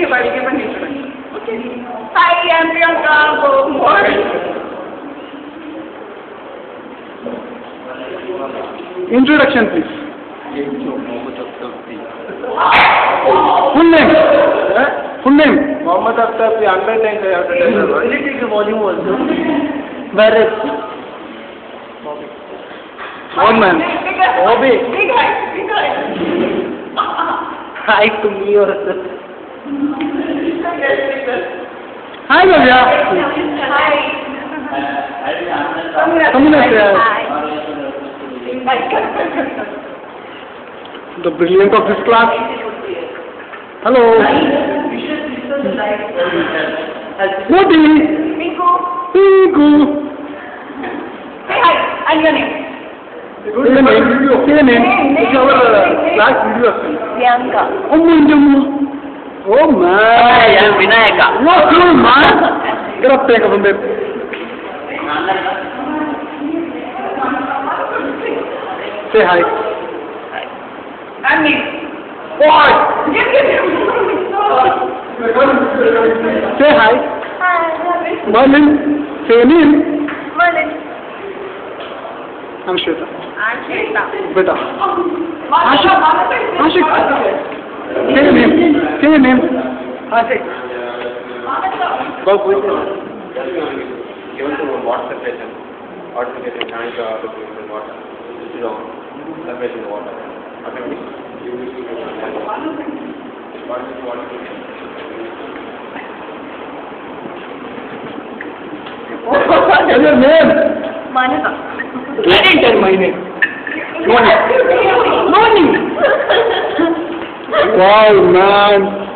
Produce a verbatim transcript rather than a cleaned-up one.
give her, give her an introduction. Okay. Hi, I'm Priyanka. Go more. Introduction, please. Full name. Full name. Mohammed Akhtar, the hundred times I have to tell you. Will you take the volume also? Where is? One man. Bobby. Big guy. Big guy. Hi to me also. Hi, Bhavya. Hi. Come on, sir. Hi. The brilliance of this class. Hello. Moti. Minku. Pinku. Say hi. And your name? Say your name. Say your name. It's our class video. Priyanka. Oh, Munjamu. Oh, man. I am Vinayaka. What cool, man. Get up there, come there. Say hi. And me. What? Give, give, give. Say hi. Hi. Merlin. Say your name. Merlin. I'm Shweta. I'm Shweta. Beta. Ashik. Ashik. Say your name. Say your name. Ashik. Bob, wait a minute. Given to WhatsApp session, order get a tank or to the water. This is on. Separation the water. Okay. Tell your name. Manasa. I didn't tell my name. Morning. Morning. Wow, man.